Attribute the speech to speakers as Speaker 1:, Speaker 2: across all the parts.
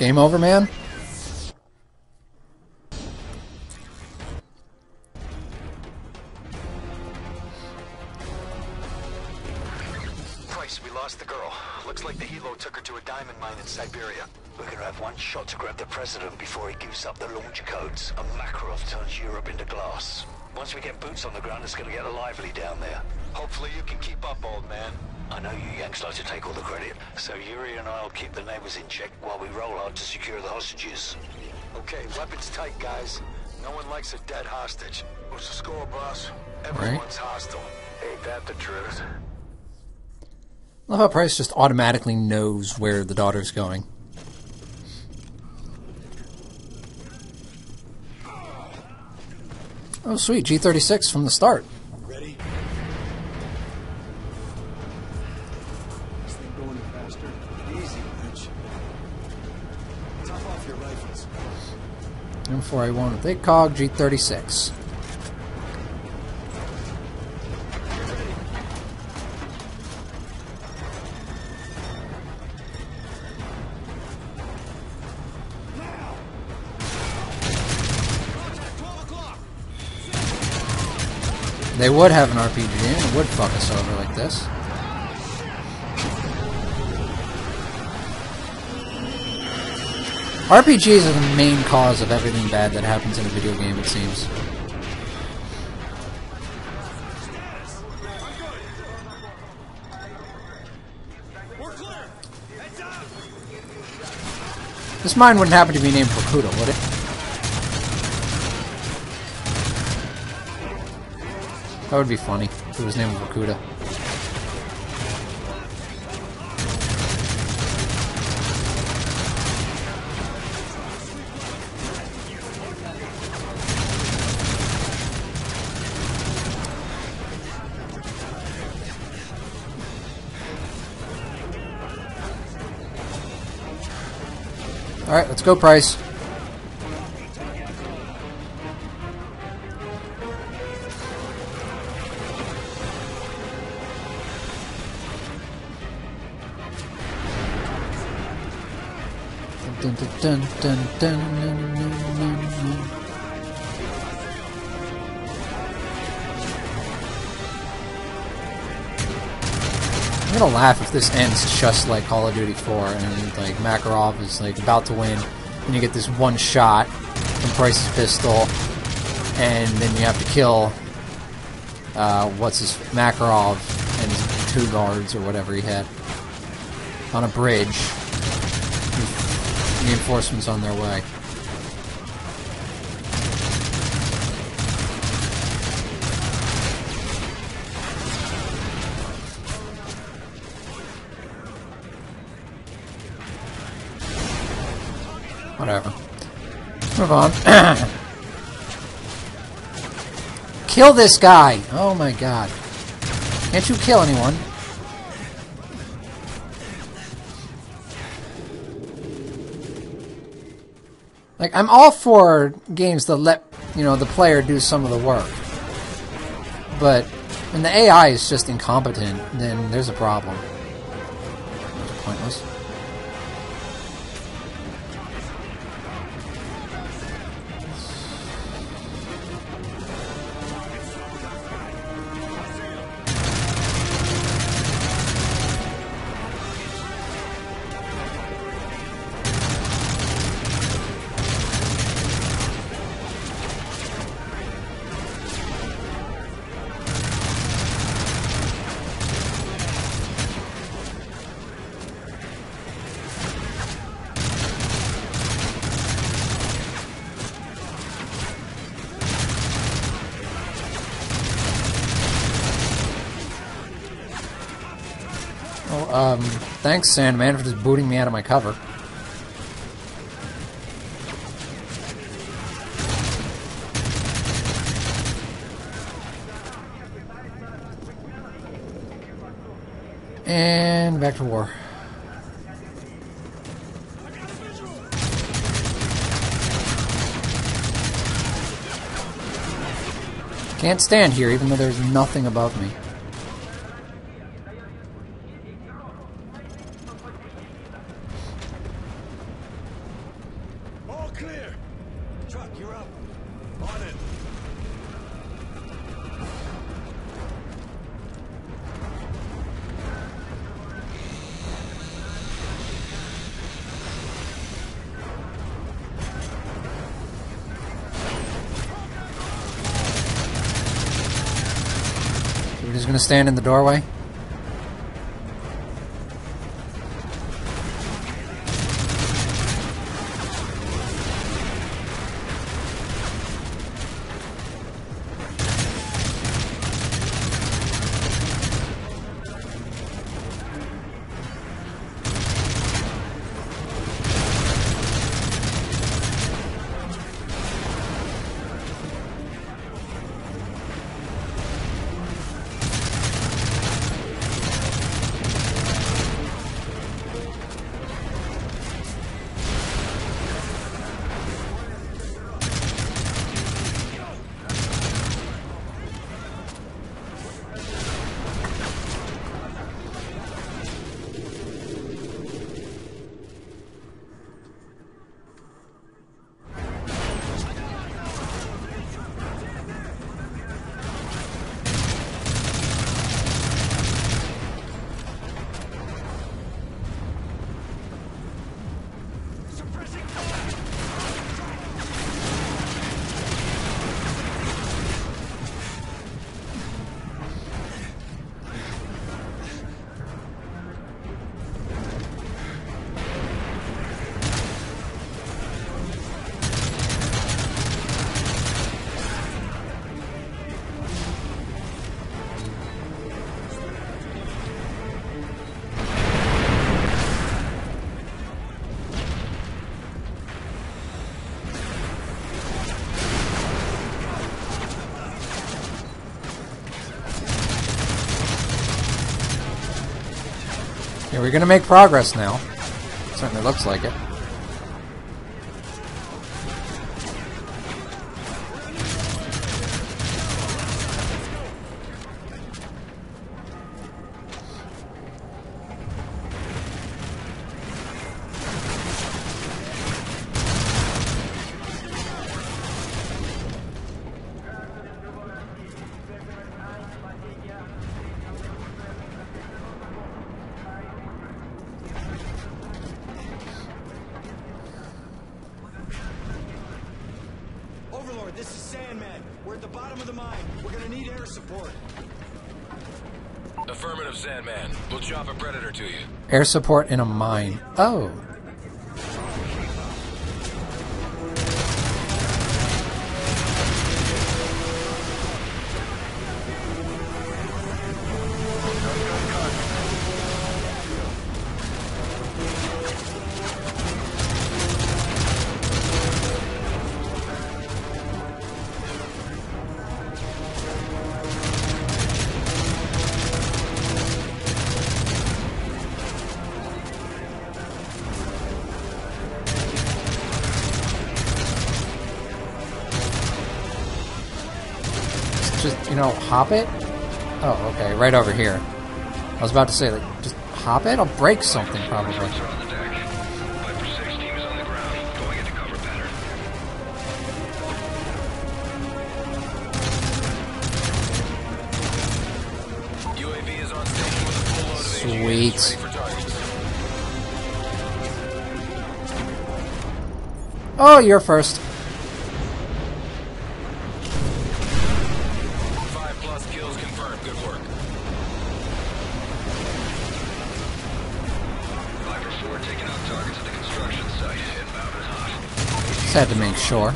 Speaker 1: Game over, man?
Speaker 2: Price, we lost the girl. Looks like the helo took her to a diamond mine in Siberia.
Speaker 3: We're gonna have one shot to grab the president before he gives up the launch codes, and Makarov turns Europe into glass. Once we get boots on the ground, it's gonna get lively down there.
Speaker 2: Hopefully you can keep up, old man.
Speaker 3: I know you Yanks like to take all the credit, so Yuri and I'll keep the neighbors in check while we roll hard to secure the hostages.
Speaker 2: Okay, weapons tight, guys. No one likes a dead hostage.
Speaker 4: What's the score, boss?
Speaker 2: Everyone's hostile.
Speaker 4: Ain't that the truth?
Speaker 1: I love how Price just automatically knows where the daughter's going. Oh, sweet. G36 from the start.
Speaker 4: Ready? This thing going faster. Easy, bitch. Top off your rifles.
Speaker 1: M4A1 with 8 cog, G36. They would have an RPG and it would fuck us over like this. RPGs are the main cause of everything bad that happens in a video game, it seems. This mine wouldn't happen to be named Bakuda, would it? That would be funny if it was named Bakuda. Alright, let's go, Price. Dun, dun, dun, dun, dun, dun, dun, dun. I'm gonna laugh if this ends just like Call of Duty 4 and like Makarov is like about to win and you get this one shot from Price's pistol and then you have to kill Makarov and his 2 guards or whatever he had on a bridge. Reinforcements on their way. Whatever. Move on. Kill this guy! Oh my god. Can't you kill anyone? Like, I'm all for games that let, you know, the player do some of the work. But when the AI is just incompetent, then there's a problem. It's pointless. Thanks, Sandman, for just booting me out of my cover. And back to war. Can't stand here, even though there's nothing above me.
Speaker 4: clear. Truck, you're up. On it.
Speaker 1: We're just gonna stand in the doorway. Yeah, we're gonna make progress now. Certainly looks like it.
Speaker 4: Overlord, this is Sandman. We're at the bottom of the mine. We're gonna need air support.
Speaker 2: Affirmative, Sandman. We'll chop a predator to you.
Speaker 1: Air support in a mine. Oh. Just, you know, hop it? Oh, okay, right over here. I was about to say, like, just hop it? I'll break something, probably.
Speaker 3: On the deck. Viper 6 team is on the ground, going into cover pattern.
Speaker 2: UAV is on station with a full load of
Speaker 1: Sweet.
Speaker 2: AGMs ready for targets.
Speaker 1: Oh, you're first.
Speaker 2: 5+ kills confirmed. Good work.
Speaker 3: Viper 4 taking out targets at the construction site. Inbound and hot.
Speaker 1: Just had to make sure.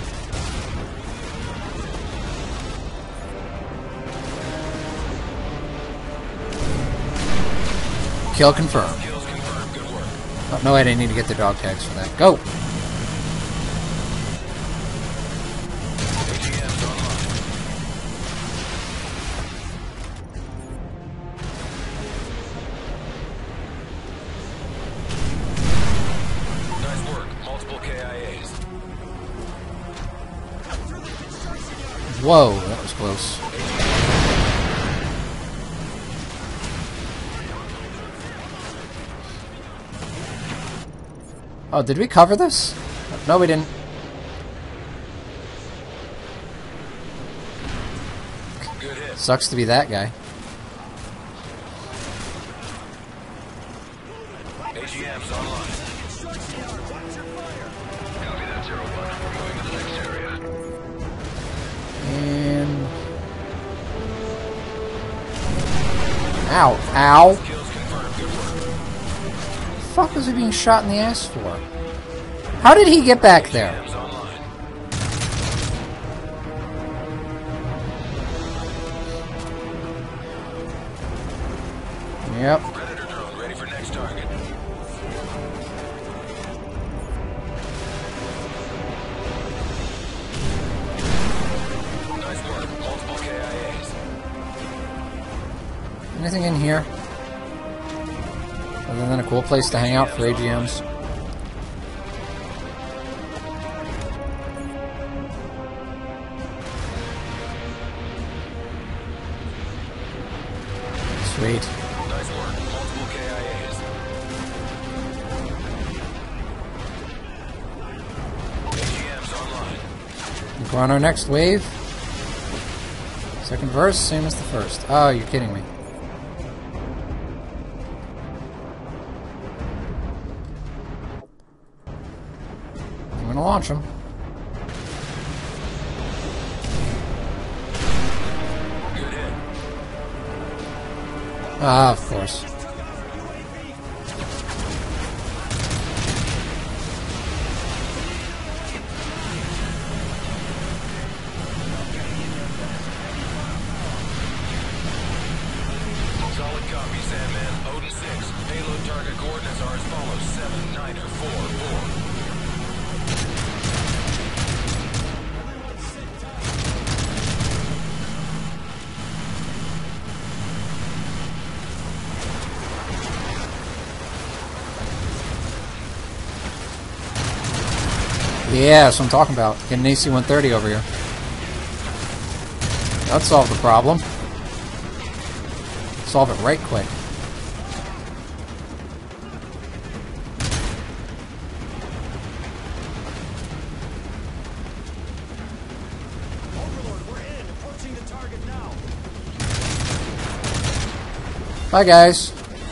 Speaker 1: Kill confirmed.
Speaker 2: Kills confirmed. Good work.
Speaker 1: Oh, no, I didn't need to get the dog tags for that. Go!
Speaker 2: AGM's online. Nice work. Multiple KIAs.
Speaker 1: Whoa, that was close. Oh, did we cover this? No, we didn't.
Speaker 2: Good hit.
Speaker 1: Sucks to be that guy.
Speaker 2: AGM's online. Copy that, 0-1. We're moving to the next area.
Speaker 1: And... Ow. Ow.
Speaker 2: Kills confirmed. Good work.
Speaker 1: What the fuck was he being shot in the ass for? How did he get back there?
Speaker 2: AGM's online.
Speaker 1: Yep.
Speaker 2: Predator drone ready for next target. Nice work. Multiple KIAs.
Speaker 1: Anything in here? Other than a cool place to hang out for AGMs. Sweet.
Speaker 2: Nice work. Multiple KIAs. AGM's online.
Speaker 1: Think we're on our next wave. Second verse, same as the first. Oh, you're kidding me. I'm gonna launch them.
Speaker 2: Good hit.
Speaker 1: Ah, of course.
Speaker 2: Solid copy, Sandman. Odin 6. Payload target coordinates are as follows. 7944.
Speaker 1: Yeah, that's what I'm talking about. Get an AC-130 over here. That'd solve the problem. Solve it right quick.
Speaker 4: Overlord, we're in. Approaching the target now.
Speaker 1: Bye, guys.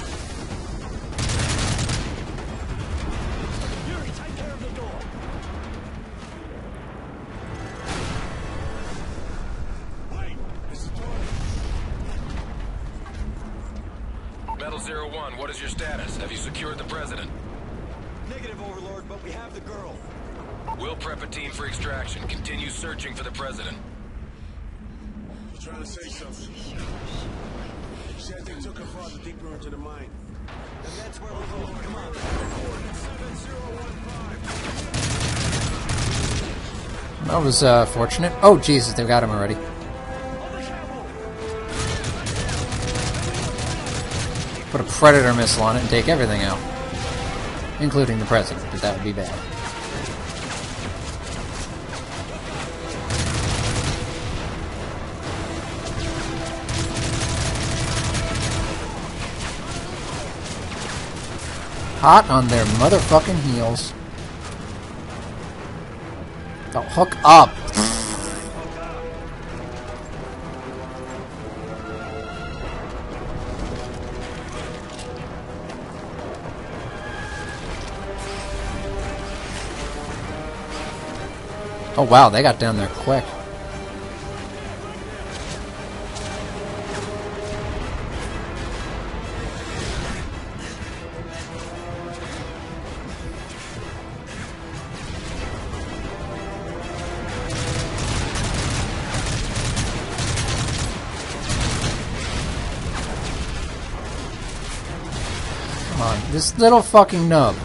Speaker 4: Yuri, take care of the door. Wait, this is Tony.
Speaker 2: Metal 01, what is your status? Have you secured the president?
Speaker 4: Negative, Overlord, but we have the girl.
Speaker 2: We'll prep a team for extraction. Continue searching for the president.
Speaker 5: I'm trying to say something. Said they took her father deeper into the mine.
Speaker 4: And that's where we're going. Come on. 7015.
Speaker 1: That was fortunate. Oh, Jesus, they've got him already. Put a Predator missile on it and take everything out. Including the president, but that would be bad. Hot on their motherfucking heels. Don't hook up. Oh wow, they got down there quick. Come on, this little fucking nub.